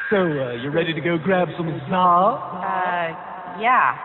So, you ready to go grab some za? Yeah.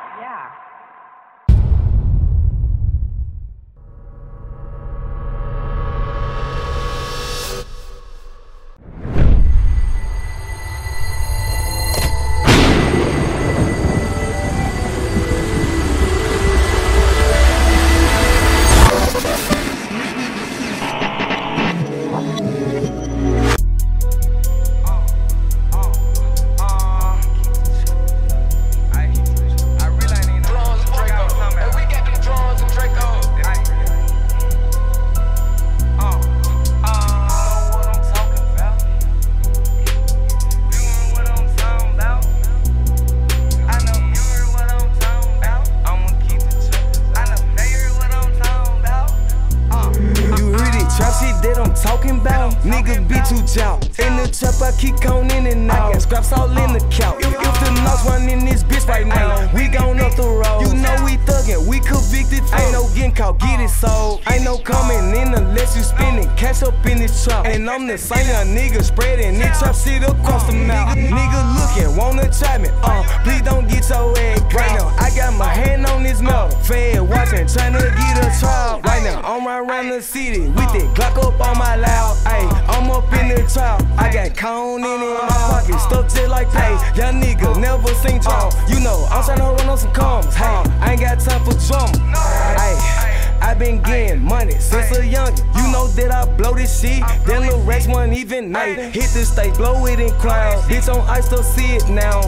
Talking about nigga be too chow. In the trap I keep on in and out. I got scraps all in the couch. If the knocks running this bitch right now, we gon' up the road. You know we thuggin', we convicted. Ain't no getting caught, get it sold. Ain't no coming in unless you spending cash up in this trap. And I'm the same young nigga spreading this trap shit across the mouth. Nigga looking, wanna try me? Please don't get your head right now. I got my hand on this mouth. Fed watching, tryna get a trial. Right now, I'm right around the city with that Glock up on my loud. Ayy, I'm up in the trap. I got cone in my pocket, stuck just like pay. Young nigga never seen trial. You know, I'm tryna run on some commas. Hey, I ain't got time for drama. Ayy, I been getting money since a youngin'. You know that I blow this shit. That little Rex one even night. Hit the stage, blow it in crowd. Bitch on ice, still see it now.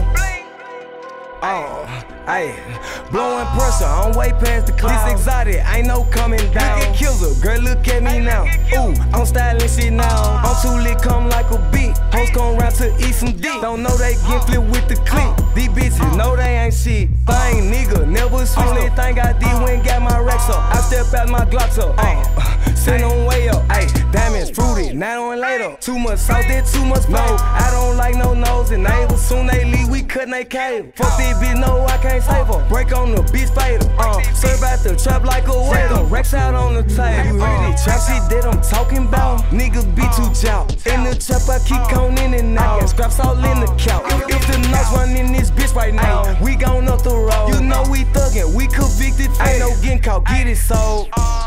Ayy, blowing pressure, I'm way past the clouds. This exotic, ain't no coming down. FlyGuy Kizzle, girl, look at me now. Ooh, I'm styling shit now. I'm too lit, come like a beat. Hoes gon' round to eat some dick. Don't know they get flipped with the click. These bitches know they ain't shit. Thing nigga, never switch. Anything I did when got my racks up. I step out my Glocks up. Send them way up. Ayy, diamonds fruity, now on later. Too much sauce, did too much flow. I don't like no nose and neighbors. Soon they leave, we cutting they cable. Fuck this bitch, no, I can't save her. Break on the bitch fatal. Serve out the trap like a waiter. Racks out on the table. Trap shit that I'm talking about. Niggas be too chow. In the trap, I keep on in and out. I got scraps all in the couch. If the knocks running this bitch right now, we gon' up the road. You know we thuggin', we convicted. Ain't no getting caught, get it sold.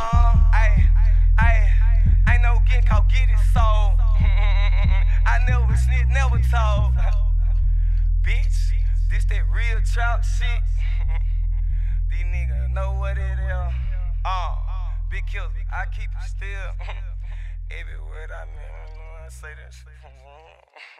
Ain't no getting caught, get it sold. I never snitch, never told. Bitch, this that real trap shit. These niggas know what it is. Big Kizzle, I keep it still. Every word I mean, I say that shit.